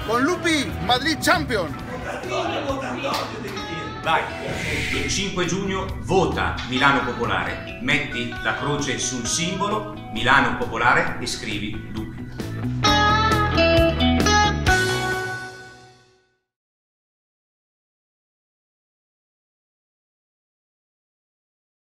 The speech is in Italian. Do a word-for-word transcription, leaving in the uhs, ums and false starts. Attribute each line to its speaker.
Speaker 1: Con Lupi, Madrid Champion!
Speaker 2: Vai, il cinque giugno vota Milano Popolare, metti la croce sul simbolo Milano Popolare e scrivi Lupi.